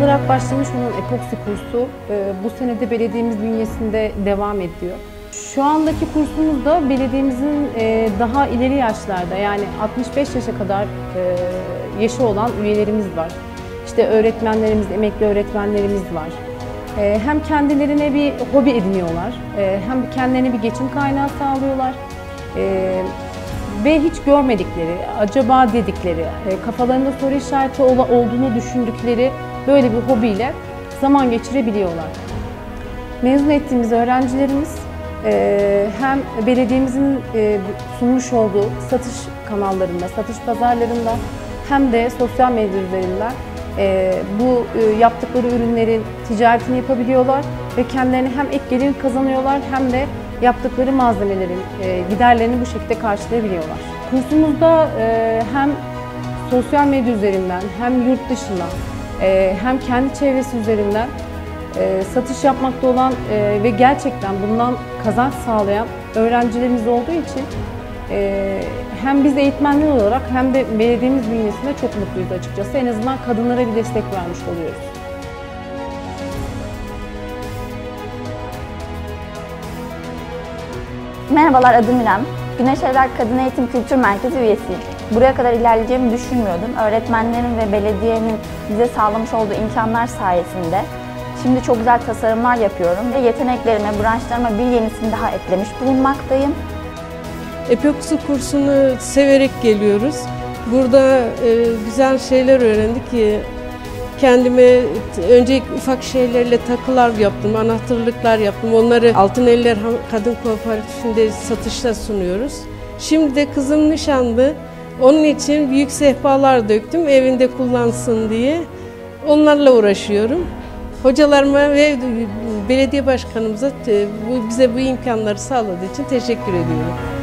olarak başlamış olan epoksi kursu bu sene de belediyemiz bünyesinde devam ediyor. Şu andaki kursumuzda belediyemizin daha ileri yaşlarda, yani 65 yaşa kadar yaşı olan üyelerimiz var. İşte öğretmenlerimiz, emekli öğretmenlerimiz var. Hem kendilerine bir hobi ediniyorlar, hem kendilerine bir geçim kaynağı sağlıyorlar. Ve hiç görmedikleri, acaba dedikleri, kafalarında soru işareti olduğunu düşündükleri böyle bir hobiyle zaman geçirebiliyorlar. Mezun ettiğimiz öğrencilerimiz hem belediyemizin sunmuş olduğu satış kanallarında, satış pazarlarında hem de sosyal medya üzerinden bu yaptıkları ürünlerin ticaretini yapabiliyorlar ve kendilerine hem ek gelir kazanıyorlar hem de yaptıkları malzemelerin giderlerini bu şekilde karşılayabiliyorlar. Kursumuzda hem sosyal medya üzerinden hem yurt dışına hem kendi çevresi üzerinden satış yapmakta olan ve gerçekten bundan kazanç sağlayan öğrencilerimiz olduğu için hem biz eğitmenler olarak hem de belediyemiz bünyesinde çok mutluyuz açıkçası. En azından kadınlara bir destek vermiş oluyoruz. Merhabalar, adım İrem. Güneş Evler Kadın Eğitim Kültür Merkezi üyesiyim. Buraya kadar ilerleyeceğimi düşünmüyordum. Öğretmenlerin ve belediyenin bize sağlamış olduğu imkanlar sayesinde şimdi çok güzel tasarımlar yapıyorum ve yeteneklerime, branşlarıma bir yenisini daha eklemiş bulunmaktayım. Epoksi kursunu severek geliyoruz. Burada güzel şeyler öğrendik. Kendime önce ufak şeylerle takılar yaptım, anahtarlıklar yaptım. Onları Altın Eller Kadın Kooperatifinde satışta sunuyoruz. Şimdi de kızım nişanlı. Onun için büyük sehpalar döktüm evinde kullansın diye. Onlarla uğraşıyorum. Hocalarıma ve belediye başkanımıza bize bu imkanları sağladığı için teşekkür ediyorum.